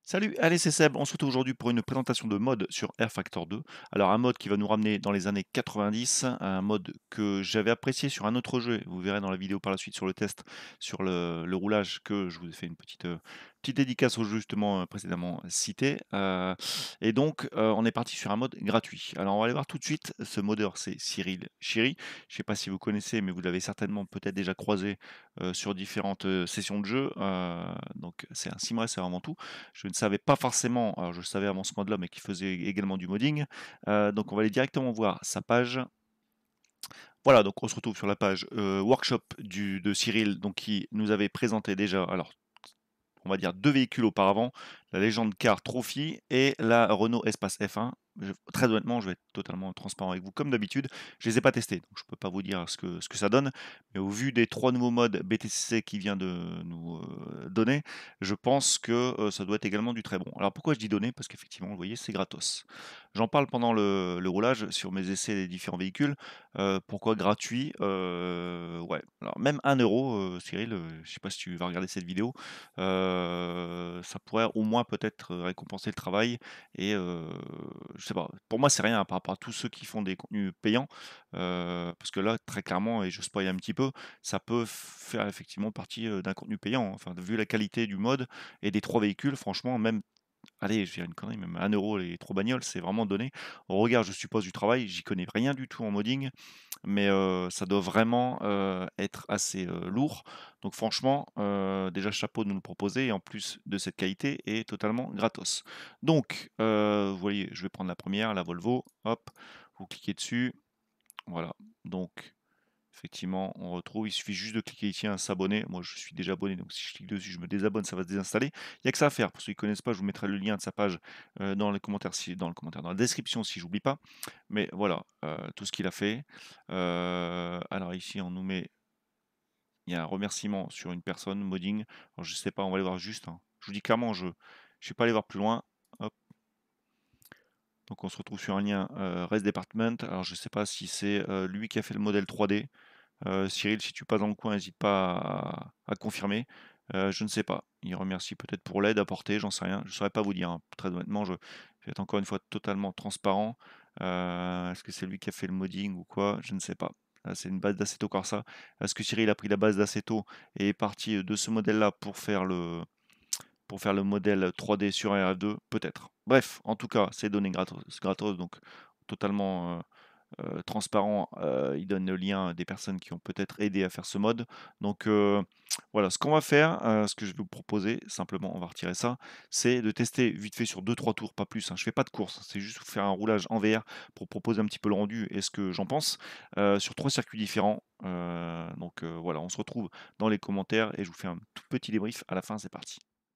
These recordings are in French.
Salut, allez c'est Seb, on se retrouve aujourd'hui pour une présentation de mode sur Air Factor 2. Alors un mode qui va nous ramener dans les années 90, un mode que j'avais apprécié sur un autre jeu, vous verrez dans la vidéo par la suite sur le test, sur le roulage, que je vous ai fait une petite dédicace au jeu justement précédemment cité. Et donc on est parti sur un mode gratuit. Alors on va aller voir tout de suite, ce modeur c'est Cyril Chiry. Je ne sais pas si vous connaissez, mais vous l'avez certainement peut-être déjà croisé sur différentes sessions de jeu. Donc c'est un sim racer avant tout. Je ne savais pas forcément, alors je le savais avant ce mode-là, mais qu'il faisait également du modding. Donc on va aller directement voir sa page. Voilà, donc on se retrouve sur la page workshop de Cyril, donc qui nous avait présenté déjà, alors on va dire deux véhicules auparavant, la Légende Car Trophy et la Renault Espace F1. Très honnêtement, je vais être totalement transparent avec vous, comme d'habitude. Je ne les ai pas testés, donc je ne peux pas vous dire ce que ça donne. Mais au vu des trois nouveaux modes BTCC qui vient de nous donner, je pense que ça doit être également du très bon. Alors pourquoi je dis donner? Parce qu'effectivement, vous voyez, c'est gratos. J'en parle pendant le roulage sur mes essais des différents véhicules. Pourquoi gratuit? Ouais, alors même 1 euro, Cyril, je ne sais pas si tu vas regarder cette vidéo, ça pourrait au moins peut-être récompenser le travail et je sais pas, pour moi c'est rien par rapport à tous ceux qui font des contenus payants, parce que là très clairement et je spoil un petit peu, ça peut faire effectivement partie, d'un contenu payant, hein. Enfin vu la qualité du mode et des 3 véhicules franchement même allez, je vais dire une connerie, même 1 euro les 3 bagnoles, c'est vraiment donné. Au regard, je suppose, du travail, j'y connais rien du tout en modding, mais ça doit vraiment, être assez, lourd. Donc franchement, déjà chapeau de nous le proposer et en plus de cette qualité et totalement gratos. Donc, vous voyez, je vais prendre la première, la Volvo, hop, vous cliquez dessus, voilà. Donc effectivement, on retrouve, il suffit juste de cliquer ici, hein, s'abonner. Moi, je suis déjà abonné, donc si je clique dessus, je me désabonne, ça va se désinstaller. Il n'y a que ça à faire. Pour ceux qui ne connaissent pas, je vous mettrai le lien de sa page dans les commentaires, dans la description, si j'oublie pas. Mais voilà, tout ce qu'il a fait. Alors ici, on nous met, il y a un remerciement sur une personne, modding. Alors je sais pas, on va aller voir juste, hein. Je vous dis clairement, je ne vais pas aller voir plus loin. Hop. Donc on se retrouve sur un lien Rest Department. Alors je ne sais pas si c'est lui qui a fait le modèle 3D. Cyril, si tu passes dans le coin, n'hésite pas à confirmer. Je ne sais pas. Il remercie peut-être pour l'aide apportée, j'en sais rien. Je ne saurais pas vous dire, hein. Très honnêtement, je vais être encore une fois totalement transparent. Est-ce que c'est lui qui a fait le modding ou quoi? Je ne sais pas. C'est une base d'Assetto Corsa. Est-ce que Cyril a pris la base d'Assetto et est parti de ce modèle-là pour faire le modèle 3D sur RF2? Peut-être. Bref, en tout cas, c'est donné gratos, donc totalement transparent, il donne le lien des personnes qui ont peut-être aidé à faire ce mode. Donc voilà, ce qu'on va faire, ce que je vais vous proposer, simplement, on va retirer ça, c'est de tester vite fait sur deux trois tours, pas plus, hein. Je fais pas de course, c'est juste vous faire un roulage en VR pour proposer un petit peu le rendu et ce que j'en pense, sur 3 circuits différents. Donc voilà, on se retrouve dans les commentaires et je vous fais un tout petit débrief à la fin, c'est parti.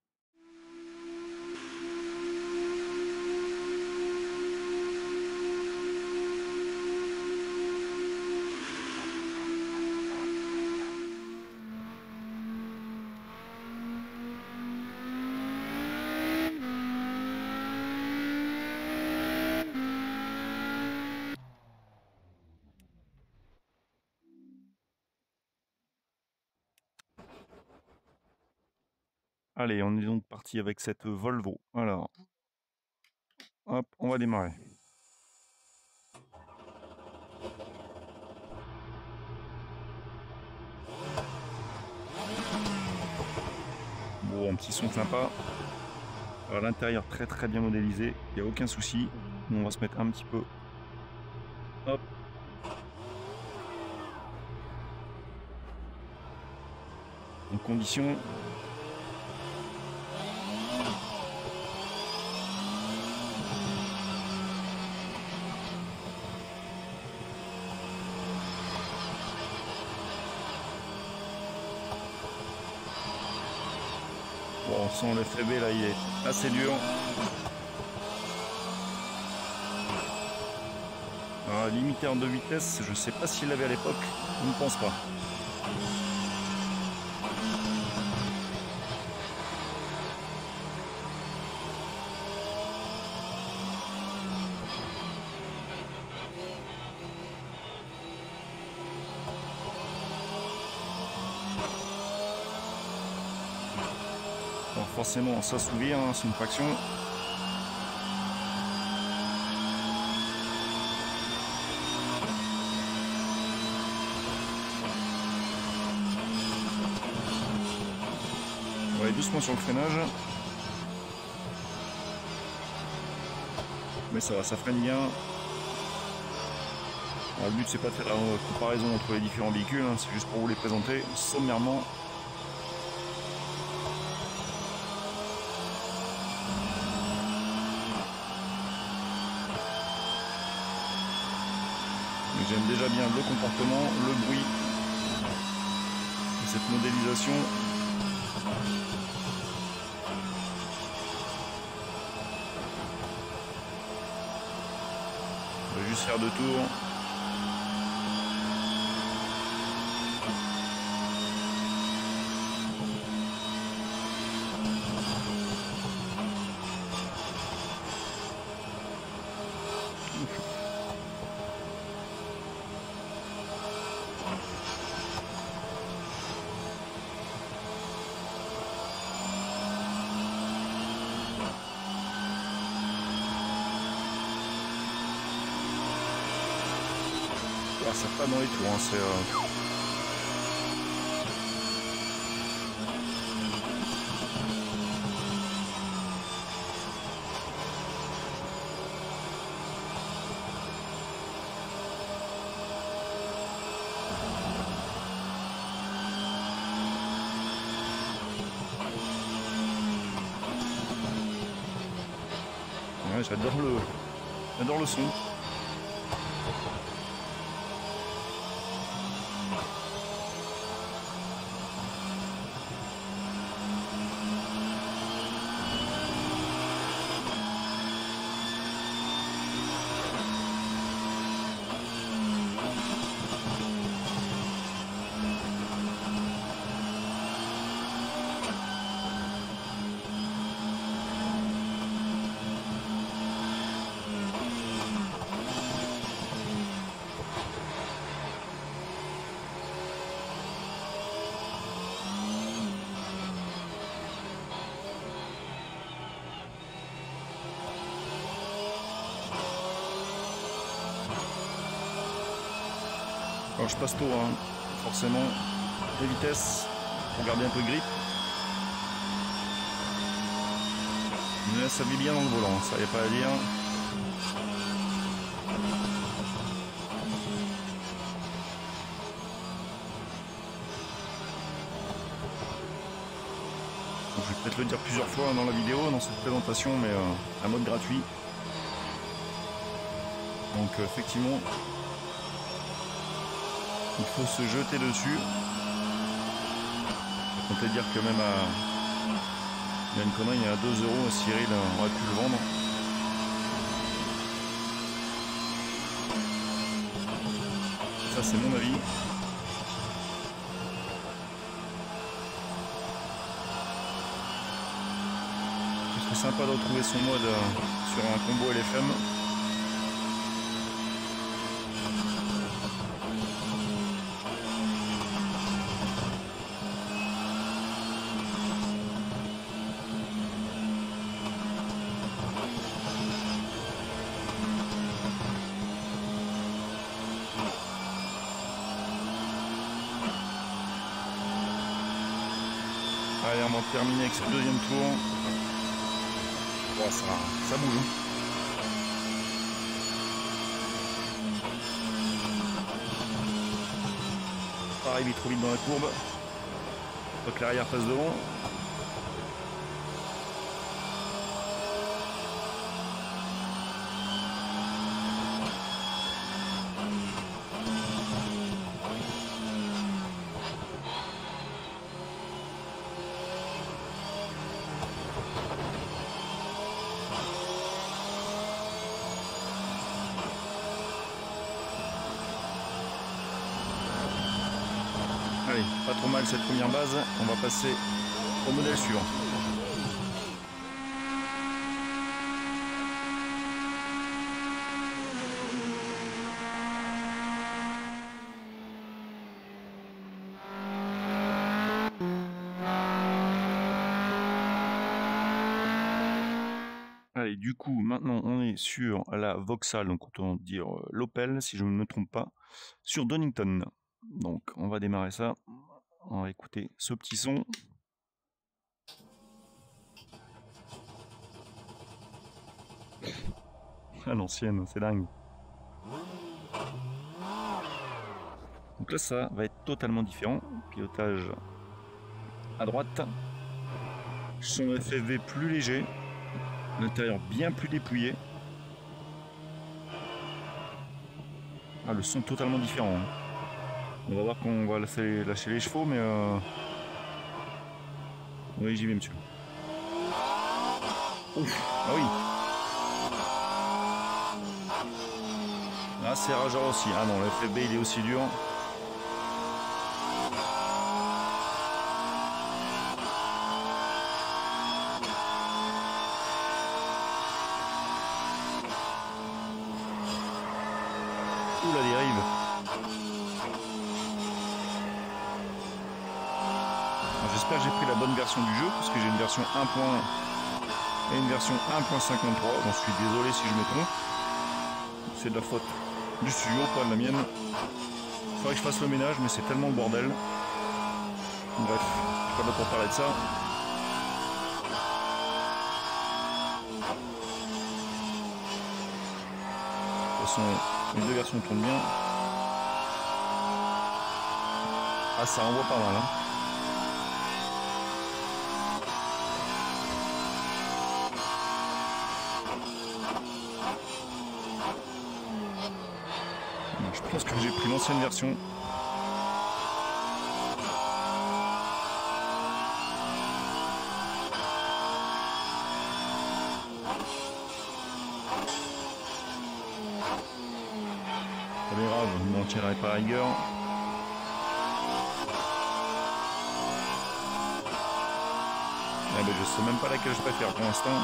Allez, on est donc parti avec cette Volvo. Alors, hop, on va démarrer. Bon, un petit son sympa. Alors, l'intérieur très très bien modélisé, il n'y a aucun souci. Nous, on va se mettre un petit peu. Hop. En condition. Bon, on sent le FB là, il est assez dur. Alors, limitaire de vitesse, je sais pas s'il l'avait à l'époque, je ne pense pas. Bon, forcément s'assouvir, hein, c'est une traction. On va aller doucement sur le freinage. Mais ça va, ça freine bien. Alors, le but c'est pas de faire la comparaison entre les différents véhicules, hein, c'est juste pour vous les présenter sommairement. J'aime déjà bien le comportement, le bruit de cette modélisation. On va juste faire 2 tours. Ah, ça pas dans les tours, hein, c'est... Ouais, j'adore le son. Alors je passe tôt, hein, forcément, les vitesses, pour garder un peu de grip. Mais ça vit bien dans le volant, ça n'y a pas à dire. Donc, je vais peut-être le dire plusieurs fois dans la vidéo, dans cette présentation, mais un mode gratuit. Donc effectivement, il faut se jeter dessus. On peut dire que même il y a une connerie, il y a 2 €, Cyril aurait pu le vendre. Ça c'est mon avis. Ce serait sympa de retrouver son mode sur un combo LFM. Allez, on va terminer avec ce deuxième tour. Oh, ça bouge. Pas arriver trop vite dans la courbe. Faut que l'arrière passe devant. Allez, pas trop mal cette première base, on va passer au modèle suivant. du coup, maintenant, on est sur la Vauxhall, donc autant dire l'Opel, si je ne me trompe pas, sur Donington. Donc, on va démarrer ça. On va écouter ce petit son. À l'ancienne, c'est dingue. Donc là, ça va être totalement différent. Pilotage à droite. Son FFV plus léger. L'intérieur bien plus dépouillé. Ah, le son totalement différent. Hein. On va voir quand on va lâcher les chevaux, mais... Oui, j'y vais, monsieur. Ouf, ah oui. Ah, c'est rageant aussi. Ah non, le FFB, il est aussi dur. Ouh, la dérive. J'espère que j'ai pris la bonne version du jeu, parce que j'ai une version 1. Et une version 1.53. J'en suis désolé si je me trompe. C'est de la faute du studio, pas de la mienne. Il faudrait que je fasse le ménage, mais c'est tellement le bordel. Bref, je suis pas là pour parler de ça. De toute façon, les deux versions tournent bien. Ah, ça envoie pas mal, hein. Je pense que j'ai pris l'ancienne version. Pas bien grave, je m'en tirerai pas à rigueur. Eh ben, je sais même pas laquelle je préfère pour l'instant.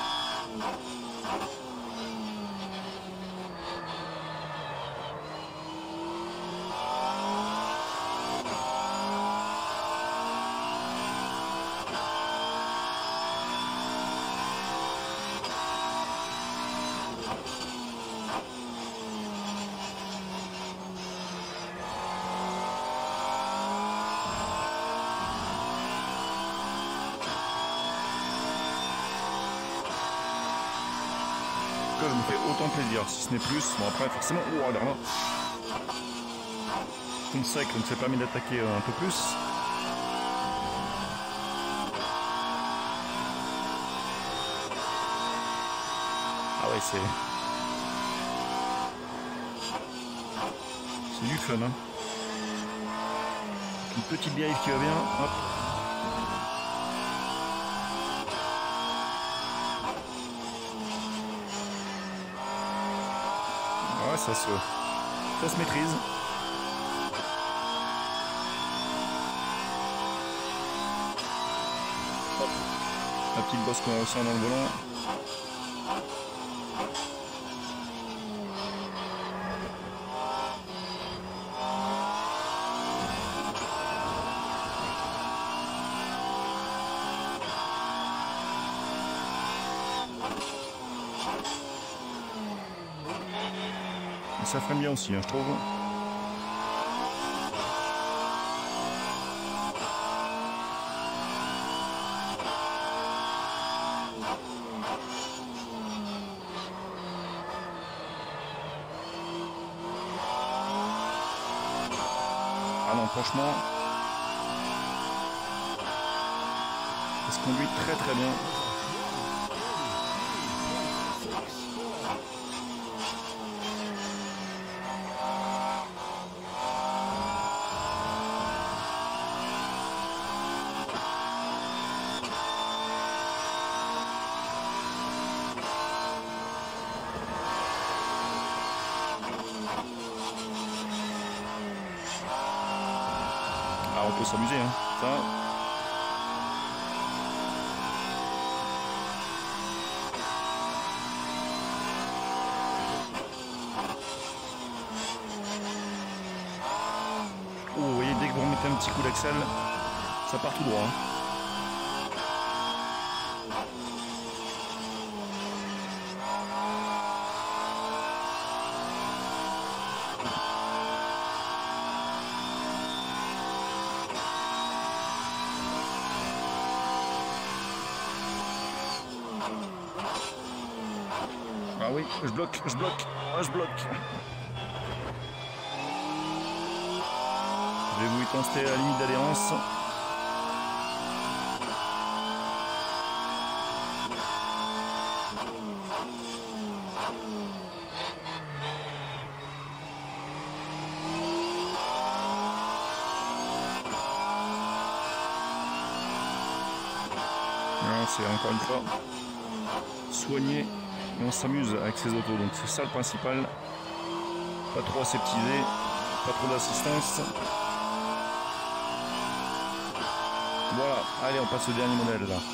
Je me fais autant plaisir, si ce n'est plus. Bon, après, forcément, oh, regarde là. Ton sec ne s'est permis d'attaquer un peu plus. Ah ouais, c'est du fun, hein. Une petite dérive qui va bien, hop. Ouais, ça se maîtrise. Hop. La petite bosse qu'on ressent dans le volant. Et ça freine bien aussi, hein, je trouve. Ah non, franchement, ça se conduit très très bien. Ah, on peut s'amuser, hein. Ça. Oh, vous voyez, dès que vous remettez un petit coup d'axel, ça part tout droit. Hein. oui, je bloque, ah, je bloque. Je vais vous tester à la limite d'adhérence. C'est encore une fois soigné et on s'amuse avec ces autos, donc c'est ça le principal, pas trop aseptisé, pas trop d'assistance. Voilà, allez on passe au dernier modèle là.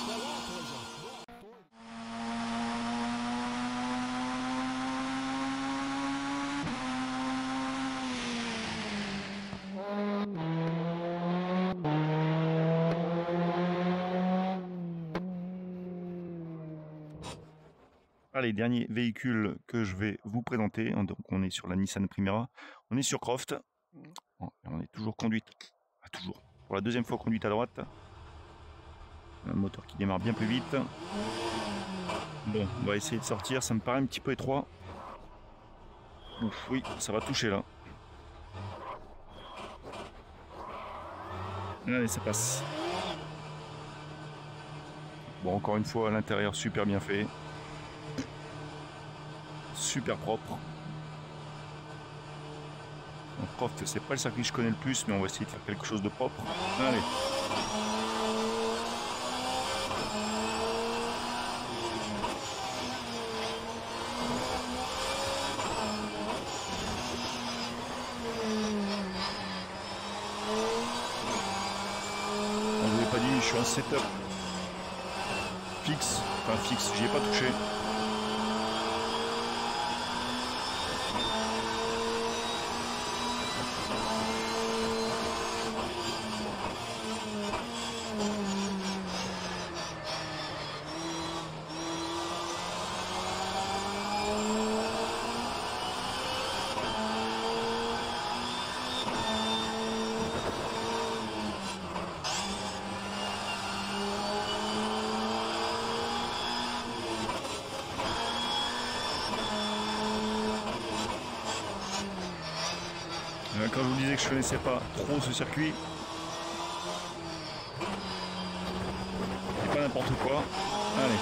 Allez, dernier véhicule que je vais vous présenter. Donc on est sur la Nissan Primera. On est sur Croft. On est toujours conduite. Toujours. Pour la deuxième fois conduite à droite. Un moteur qui démarre bien plus vite. Bon, on va essayer de sortir. Ça me paraît un petit peu étroit. Ouf, oui, ça va toucher là. Allez, ça passe. Bon, encore une fois, à l'intérieur, super bien fait. Super propre. Donc Croft, c'est pas le circuit que je connais le plus, mais on va essayer de faire quelque chose de propre. Allez. On ne vous l'ai pas dit, je suis en setup fixe. Enfin fixe, j'y ai pas touché. Quand je vous disais que je connaissais pas trop ce circuit, c'est pas n'importe quoi. Allez.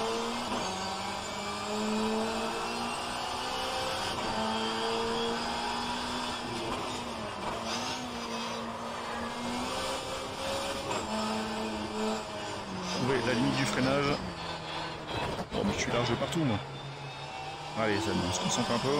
Trouver la limite du freinage. Bon, mais je suis large partout, moi. Allez, ça on se concentre un peu.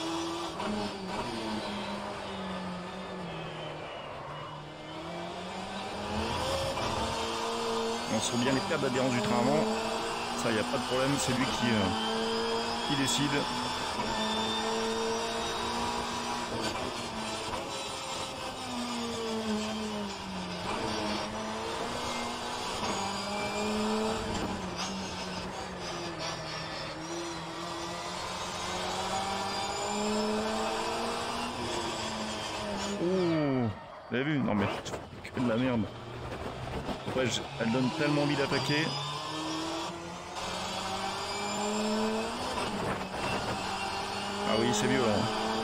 On sent bien les pertes d'adhérence du train avant. Ça, il n'y a pas de problème, c'est lui qui décide. Oh, vous avez vu? Non mais que de la merde. Ouais, elle donne tellement envie d'attaquer. Ah oui, c'est violent.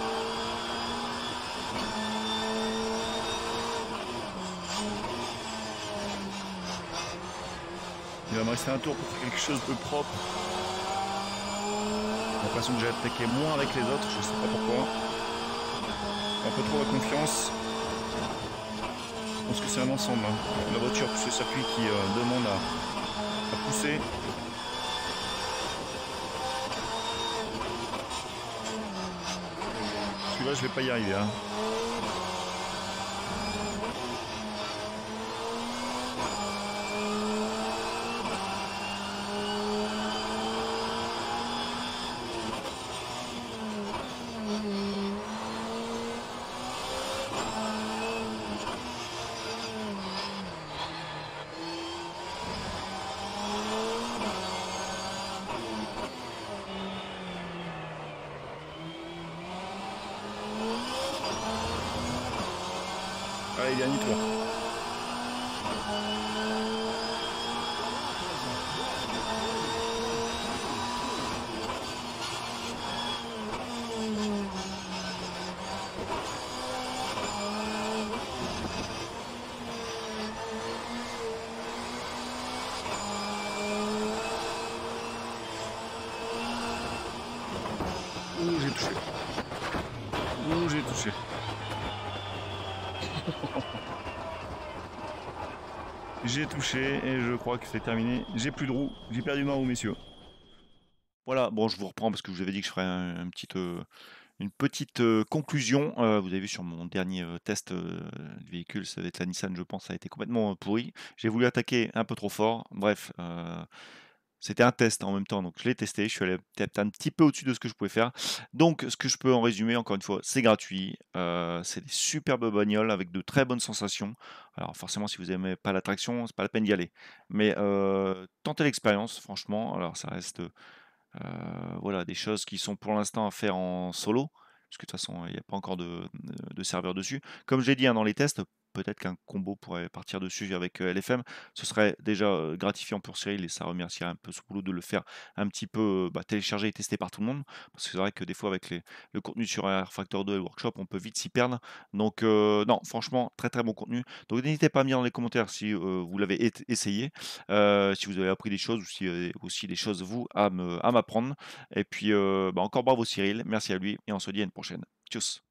Il va me rester un tour pour faire quelque chose de propre. J'ai l'impression que j'ai attaqué moins avec les autres, je sais pas pourquoi. Un peu trop la confiance. Je pense que c'est un ensemble. La voiture plus le circuit qui demande à pousser. Celui-là, je vais pas y arriver. Hein. Allez, dernier tour. J'ai touché et je crois que c'est terminé. J'ai plus de roue. J'ai perdu ma roue, messieurs. Voilà, bon, je vous reprends parce que je vous avais dit que je ferais une petite conclusion. Vous avez vu sur mon dernier test de véhicule, ça va être la Nissan, je pense, ça a été complètement pourri. J'ai voulu attaquer un peu trop fort. Bref, c'était un test en même temps, donc je l'ai testé. Je suis allé peut-être un petit peu au-dessus de ce que je pouvais faire. Donc, ce que je peux en résumer, encore une fois, c'est gratuit. C'est des superbes bagnoles avec de très bonnes sensations. Alors, forcément, si vous n'aimez pas l'attraction, c'est pas la peine d'y aller. Mais tentez l'expérience, franchement. Alors, ça reste voilà, des choses qui sont pour l'instant à faire en solo, parce que de toute façon, il n'y a pas encore de serveur dessus. Comme j'ai dit hein, dans les tests, peut-être qu'un combo pourrait partir dessus avec LFM. Ce serait déjà gratifiant pour Cyril et ça remercierait un peu ce boulot de le faire un petit peu téléchargé et testé par tout le monde. Parce que c'est vrai que des fois, avec le contenu sur R Factor 2 et le workshop, on peut vite s'y perdre. Donc, non, franchement, très très bon contenu. Donc, n'hésitez pas à me dire dans les commentaires si vous l'avez essayé, si vous avez appris des choses ou si aussi des choses vous à m'apprendre. Et puis, encore bravo Cyril, merci à lui et on se dit à une prochaine. Tchuss.